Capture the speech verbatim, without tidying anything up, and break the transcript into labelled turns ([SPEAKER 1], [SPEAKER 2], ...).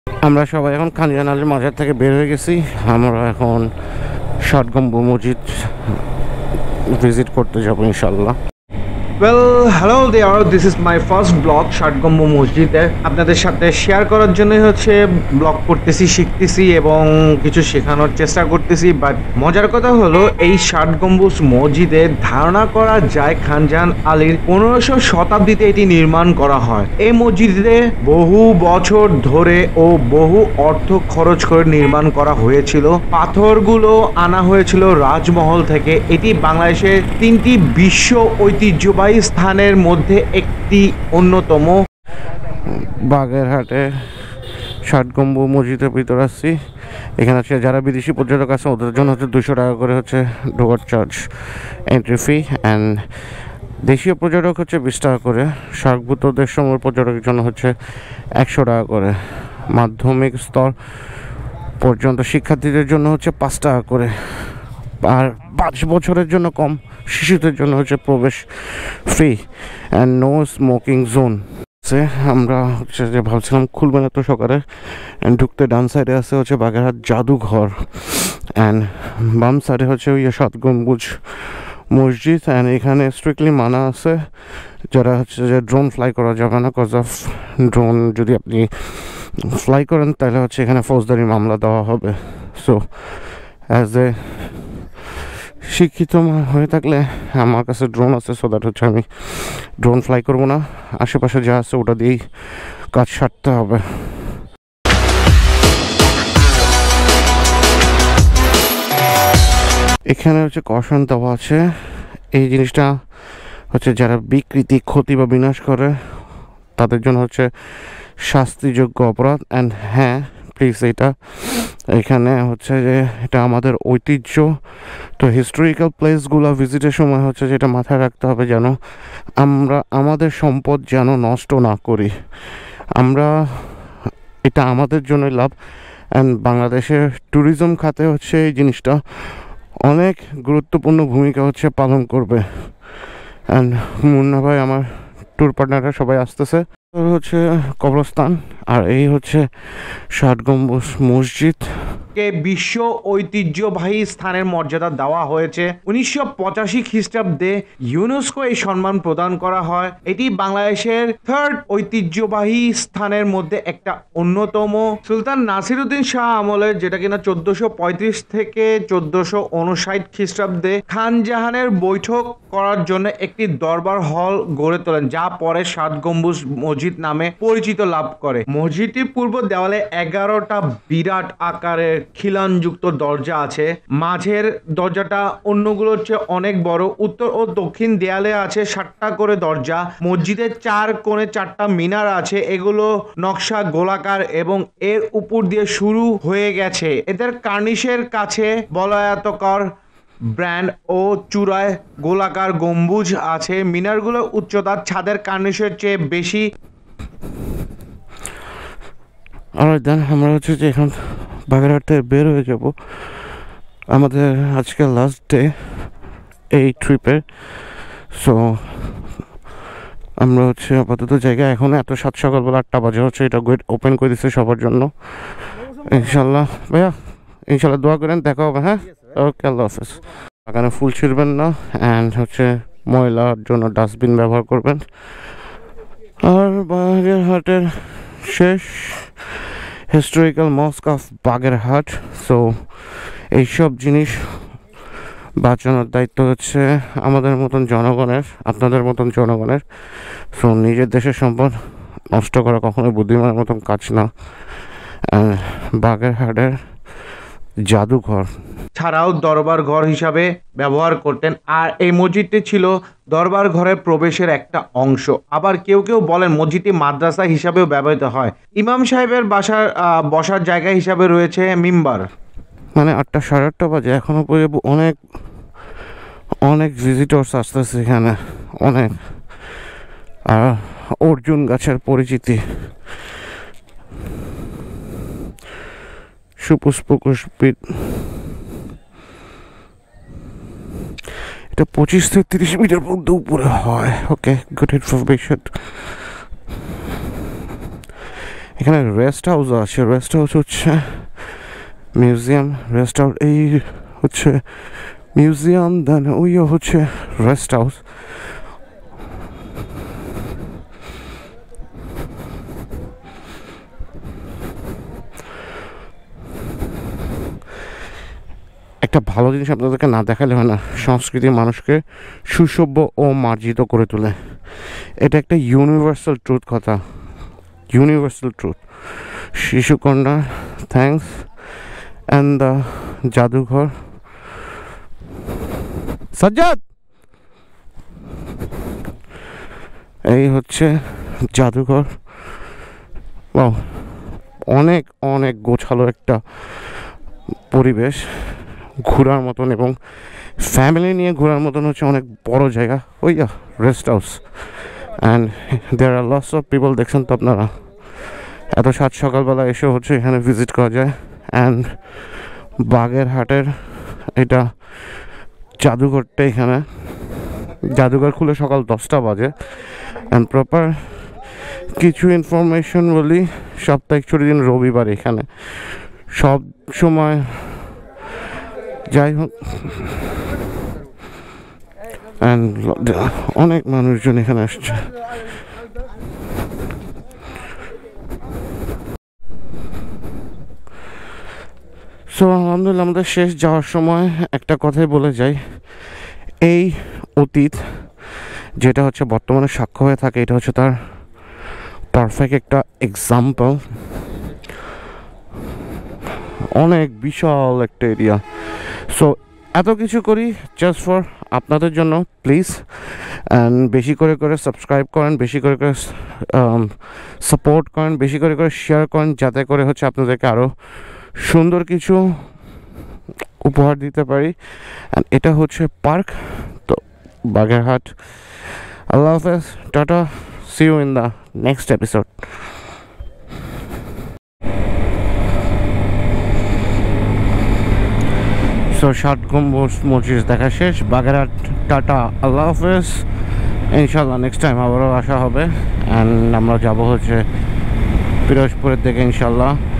[SPEAKER 1] আমরা সবাই এখন খানজানালের মাজার থেকে বের হয়ে গেছি। আমরা এখন ষাট গম্বুজ মসজিদ ভিজিট করতে যাবো ইনশাল্লাহ।
[SPEAKER 2] Well, hello there. This is my first blog, ষাট গম্বুজ মসজিদে আপনাদের সাথে শেয়ার করার জন্যই হচ্ছে ব্লগ করতেছি, শিখতেছি এবং কিছু শেখানোর চেষ্টা করতেছি। বাট মজার কথা হলো এই ষাট গম্বুজ মসজিদে ধারণা করা যায় খানজাহান আলীর পনেরোশো শতাব্দীতে এটি নির্মাণ করা হয়। এই মসজিদে বহু বছর ধরে ও বহু অর্থ খরচ করে নির্মাণ করা হয়েছিল। পাথরগুলো আনা হয়েছিল রাজমহল থেকে। এটি বাংলাদেশের তিনটি বিশ্ব ঐতিহ্যবাহী স্থানের মধ্যে একটি অন্যতম।
[SPEAKER 1] বাগেরহাটে ষাট গম্বুজ মসজিদের ভিতর আসছি। এখানে হচ্ছে যারা বিদেশি পর্যটক আছে ওদের জন্য হচ্ছে দুশো টাকা করে হচ্ছে ঢোকার চার্জ, এন্ট্রি ফি। অ্যান্ড দেশীয় পর্যটক হচ্ছে বিশ টাকা করে, সার্কভূত দেশসমূহ পর্যটকের জন্য হচ্ছে একশো টাকা করে, মাধ্যমিক স্তর পর্যন্ত শিক্ষার্থীদের জন্য হচ্ছে পাঁচ টাকা করে, আর পাঁচ বছরের জন্য কম শিশুদের জন্য হচ্ছে প্রবেশ free and no smoking zone. আমরা হচ্ছে যে ভাবছিলাম খুলবে না তো সকালে। অ্যান্ড ঢুকতে ডান সাইডে আছে হচ্ছে বাগেরহাট জাদুঘর, অ্যান্ড বাম সাইডে হচ্ছে ওই ষাট গম্বুজ মসজিদ। অ্যান্ড এখানে স্ট্রিক্টলি মানা আছে যারা হচ্ছে যে ড্রোন ফ্লাই করা যাবে না, কজ অফ ড্রোন যদি আপনি ফ্লাই করেন তাহলে হচ্ছে এখানে ফৌজদারি মামলা দেওয়া হবে। সো অ্যাজ এ শিক্ষিত হয়ে থাকলে আমার কাছে ড্রোন আছে, সো দ্যাট হচ্ছে আমি ড্রোন ফ্লাই করবো না, আশেপাশে যা আছে ওটা দিয়েই কাজ সারতে হবে। এখানে হচ্ছে কশন দেওয়া আছে। এই জিনিসটা হচ্ছে যারা বিকৃতি, ক্ষতি বা বিনাশ করে তাদের জন্য হচ্ছে শাস্তিযোগ্য অপরাধ। অ্যান্ড হ্যাঁ প্লিজ, এটা এখানে হচ্ছে যে এটা আমাদের ঐতিহ্য। তো হিস্টোরিক্যাল প্লেসগুলো ভিজিটের সময় হচ্ছে যেটা মাথায় রাখতে হবে যেন আমরা আমাদের সম্পদ যেন নষ্ট না করি। আমরা এটা আমাদের জন্যই লাভ। অ্যান্ড বাংলাদেশের ট্যুরিজম খাতে হচ্ছে এই জিনিসটা অনেক গুরুত্বপূর্ণ ভূমিকা হচ্ছে পালন করবে। অ্যান্ড মুন্না ভাই আমার ট্যুর পার্টনাররা সবাই আসতেছে। হচ্ছে কবরস্থান আর এই হচ্ছে ষাট গম্বুজ মসজিদ।
[SPEAKER 2] বিশ্ব ঐতিহ্যবাহী স্থানের মর্যাদা দেওয়া হয়েছে। উনিশশো পঁচাশি খ্রিস্টাব্দে ইউনেস্কো এই সম্মান প্রদান করা হয়। এটি বাংলাদেশের থার্ড ঐতিহ্যবাহী স্থানের মধ্যে একটা অন্যতম। সুলতান নাসিরউদ্দিন শাহ আমলের, যেটা কিনা চোদ্দশো পঁয়ত্রিশ থেকে চোদ্দশো উনষাট খ্রিস্টাব্দে খানজাহানের বৈঠক করার জন্য একটি দরবার হল গড়ে তোলেন, যা পরে ষাট গম্বুজ মসজিদ নামে পরিচিত লাভ করে। মসজিদটির পূর্ব দেওয়ালে এগারোটা বিরাট আকারের খিলানযুক্ত দরজা আছে। মাঝের দরজাটা অন্যগুলোর চেয়ে অনেক বড়। উত্তর ও দক্ষিণ দেয়ালে আছে সাতটা করে দরজা। মসজিদের চার কোণে চারটা মিনার আছে, এগুলো নকশা গোলাকার এবং এর উপর দিয়ে শুরু হয়ে গেছে। এদের কার্নিশের কাছে বলয়াতকর ব্র্যান্ড ও চূড়ায় গোলাকার গম্বুজ আছে। মিনারগুলোর উচ্চতা ছাদের কার্নিশের চেয়ে বেশি।
[SPEAKER 1] আমরা হচ্ছে যে এখন বাগেরহাট থেকে বের হয়ে যাব। আমাদের আজকে লাস্ট ডে এই ট্রিপের। সো আমরা হচ্ছে আপাতত জায়গা এখন এত সাত সকালবেলা আটটা বাজে হচ্ছে এটা গেট ওপেন করে দিচ্ছে সবার জন্য। ইনশাল্লাহ ভাইয়া, ইনশাল্লাহ দোয়া করেন, দেখা হবে। হ্যাঁ, ওকে, আল্লাহ হাফেজ। বাগানে ফুল ছিঁড়বেন না, অ্যান্ড হচ্ছে ময়লার জন্য ডাস্টবিন ব্যবহার করবেন। আর বাগেরহাটের শেষ historical mosque of Bagerhat. So এইসব জিনিস বাঁচানোর দায়িত্ব হচ্ছে আমাদের মতন জনগণের, আপনাদের মতন জনগণের। সো নিজের দেশের সম্পদ নষ্ট করা কখনোই বুদ্ধিমানের মতন কাজ না। বাগেরহাটের জাদুঘর
[SPEAKER 2] ছাড়াও দরবার ঘর হিসাবে ব্যবহার করতেন। আর এই মসজিদটি ছিল দরবার ঘরের প্রবেশের একটা অংশ। আবার কেউ কেউ বলেন মসজিদটি মাদ্রাসা হিসাবেও ব্যবহৃত হয়। ইমাম সাহেবের বাসার বসার জায়গা হিসাবে রয়েছে মিম্বার।
[SPEAKER 1] মানে আটটা সাড়ে আটটা বাজে এখনো পর্যন্ত অনেক অনেক ভিজিটর্স আসতেছে এখানে, অনেক। আর অর্জুন গাছের পরিচিতি, সুপুষ্পকুষ্পিত। এটা পঁচিশ থেকে তিরিশ মিটার মধ্যে উপরে হয়। Okay, good information. এখানে রেস্ট হাউস আছে, রেস্ট হাউস হচ্ছে মিউজিয়াম, রেস্ট হাউস এই হচ্ছে মিউজিয়াম, দেন ওই হচ্ছে রেস্ট হাউস। একটা ভালো জিনিস আপনাদেরকে না দেখালে হয় না, সংস্কৃতি মানুষকে সুসভ্য ও মার্জিত করে তোলে। এটা একটা ইউনিভার্সাল ট্রুথ কথা, ইউনিভার্সাল ট্রুথ। শিশুকন্যা থ্যাঙ্কস অ্যান্ড দ্য জাদুঘর সাজ্জাদ, এই হচ্ছে জাদুঘর। বাহ, অনেক অনেক গোছালো একটা পরিবেশ ঘোরার মতন, এবং ফ্যামিলি নিয়ে ঘোরার মতন হচ্ছে অনেক বড় জায়গা। ওই rest house and there are lots of people. দেখছেন তো আপনারা, এত সাত সকালবেলা এসে হচ্ছে এখানে ভিজিট করা যায়। অ্যান্ড বাগেরহাটের এটা জাদুঘরটা, এখানে জাদুঘর খুলে সকাল দশটা বাজে। অ্যান্ড প্রপার কিছু ইনফরমেশন বলি, সপ্তাহে ছুটির দিন রবিবার এখানে সব সময়, যাই হোক অ্যান্ড অনেক মানুষজন এখানে আসছে। সো আলহামদুলিল্লাহ, আমাদের শেষ যাওয়ার সময় একটা কথাই বলে যাই, এই অতীত যেটা হচ্ছে বর্তমানে সাক্ষ্য হয়ে থাকে, এটা হচ্ছে তার পারফেক্ট একটা এক্সাম্পল। অনেক বিশাল একটা এরিয়া। সো এত কিছু করি জাস্ট ফর আপনাদের জন্য। প্লিজ অ্যান্ড বেশি করে করে সাবস্ক্রাইব করেন, বেশি করে করে সাপোর্ট করেন, বেশি করে করে শেয়ার করেন, যাতে করে হচ্ছে আপনাদেরকে আরও সুন্দর কিছু উপহার দিতে পারি। অ্যান্ড এটা হচ্ছে পার্ক, তো বাগেরহাট। আল্লাহ হাফেজ, tata, see you in the next episode. So Shat Gambuj মসজিদ দেখা শেষ, বাগেরহাট, টাটা, আল্লাহ হাফেজ। ইনশাল্লাহ নেক্সট টাইম আবারও আসা হবে। অ্যান্ড আমরা যাবো হচ্ছে পিরোজপুরের দিকে ইনশাল্লাহ।